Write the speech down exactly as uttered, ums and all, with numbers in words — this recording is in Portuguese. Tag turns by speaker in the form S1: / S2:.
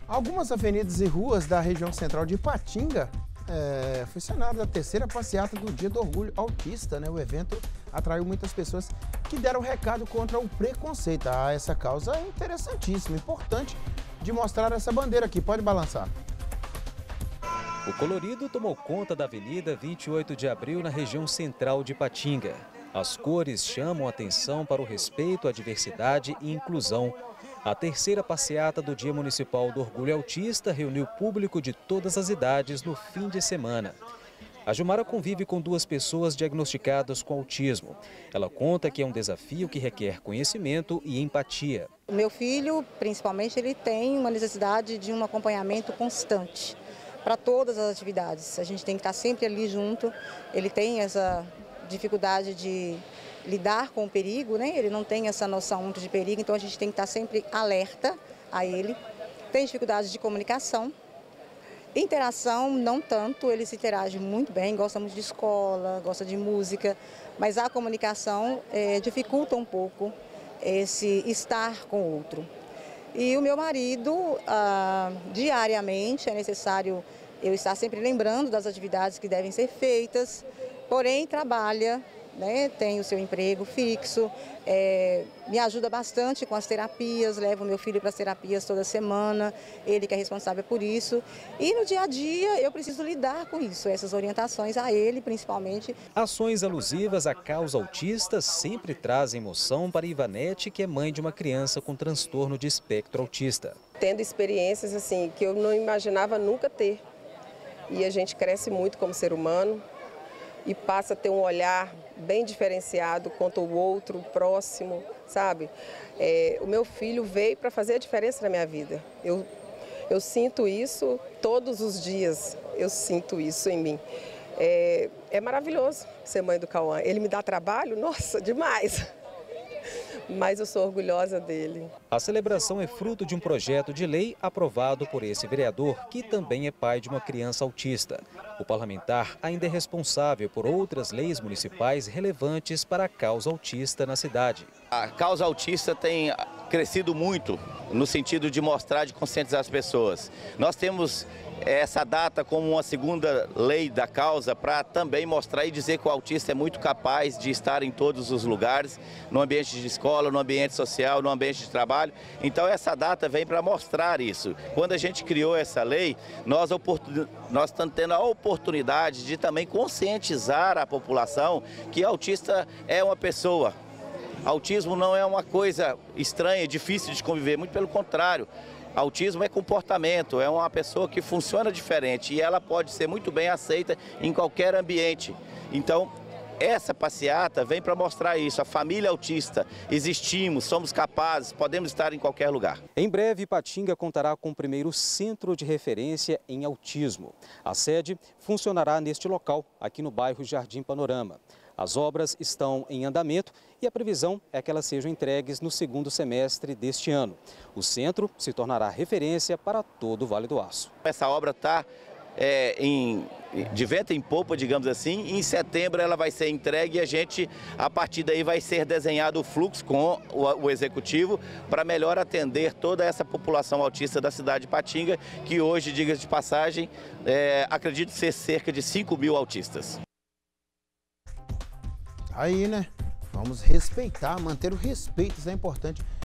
S1: Algumas avenidas e ruas da região central de Ipatinga é, foi cenário da terceira passeata do Dia do Orgulho Autista, né? O evento atraiu muitas pessoas que deram recado contra o preconceito. Ah, essa causa é interessantíssima, importante de mostrar essa bandeira aqui. Pode balançar.
S2: O colorido tomou conta da Avenida vinte e oito de abril na região central de Ipatinga. As cores chamam atenção para o respeito à diversidade e inclusão. A terceira passeata do Dia Municipal do Orgulho Autista reuniu público de todas as idades no fim de semana. A Gilmara convive com duas pessoas diagnosticadas com autismo. Ela conta que é um desafio que requer conhecimento e empatia.
S3: O meu filho, principalmente, ele tem uma necessidade de um acompanhamento constante para todas as atividades. A gente tem que estar sempre ali junto. Ele tem essa dificuldade de lidar com o perigo, né? Ele não tem essa noção muito de perigo, então a gente tem que estar sempre alerta a ele. Tem dificuldade de comunicação. Interação, não tanto, ele se interage muito bem, gosta muito de escola, gosta de música, mas a comunicação é, dificulta um pouco esse estar com o outro. E o meu marido, ah, diariamente, é necessário eu estar sempre lembrando das atividades que devem ser feitas, porém trabalha, né, tem o seu emprego fixo, é, me ajuda bastante com as terapias, levo meu filho para as terapias toda semana, ele que é responsável por isso. E no dia a dia eu preciso lidar com isso, essas orientações a ele principalmente.
S2: Ações alusivas à causa autista sempre trazem emoção para Ivanete, que é mãe de uma criança com transtorno de espectro autista.
S4: Tendo experiências assim que eu não imaginava nunca ter. E a gente cresce muito como ser humano e passa a ter um olhar bem diferenciado quanto ao outro, próximo, sabe? É, o meu filho veio para fazer a diferença na minha vida. Eu, eu sinto isso todos os dias, eu sinto isso em mim. É, é maravilhoso ser mãe do Cauã. Ele me dá trabalho? Nossa, demais! Mas eu sou orgulhosa dele.
S2: A celebração é fruto de um projeto de lei aprovado por esse vereador, que também é pai de uma criança autista. O parlamentar ainda é responsável por outras leis municipais relevantes para a causa autista na cidade.
S5: A causa autista tem crescido muito no sentido de mostrar, de conscientizar as pessoas. Nós temos essa data como uma segunda lei da causa para também mostrar e dizer que o autista é muito capaz de estar em todos os lugares, no ambiente de escola, no ambiente social, no ambiente de trabalho. Então essa data vem para mostrar isso. Quando a gente criou essa lei, nós, nós estamos tendo a oportunidade de também conscientizar a população que autista é uma pessoa. Autismo não é uma coisa estranha, difícil de conviver, muito pelo contrário. Autismo é comportamento, é uma pessoa que funciona diferente e ela pode ser muito bem aceita em qualquer ambiente. Então, essa passeata vem para mostrar isso, a família autista, existimos, somos capazes, podemos estar em qualquer lugar.
S2: Em breve, Ipatinga contará com o primeiro centro de referência em autismo. A sede funcionará neste local, aqui no bairro Jardim Panorama. As obras estão em andamento e a previsão é que elas sejam entregues no segundo semestre deste ano. O centro se tornará referência para todo o Vale do Aço.
S5: Essa obra está é, em, de vento em popa, digamos assim. Em setembro ela vai ser entregue e a gente, a partir daí, vai ser desenhado o fluxo com o, o executivo para melhor atender toda essa população autista da cidade de Ipatinga, que hoje, diga-se de passagem, é, acredito ser cerca de cinco mil autistas.
S1: Aí, né? Vamos respeitar, manter o respeito, isso é importante